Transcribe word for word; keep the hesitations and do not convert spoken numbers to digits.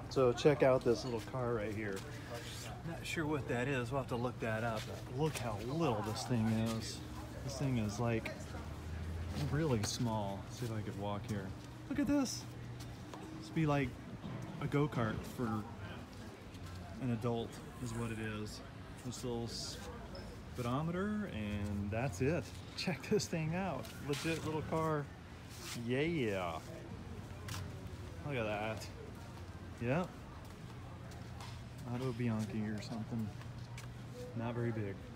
So check out this little car right here. Not sure what that is. We'll have to look that up. But look how little this thing is. This thing is like really small. Let's see if I could walk here. Look at this. This be like a go-kart for an adult is what it is. This little speedometer, and that's it. Check this thing out. Legit little car. Yeah. Look at that. Yep. Autobianchi or something. Not very big.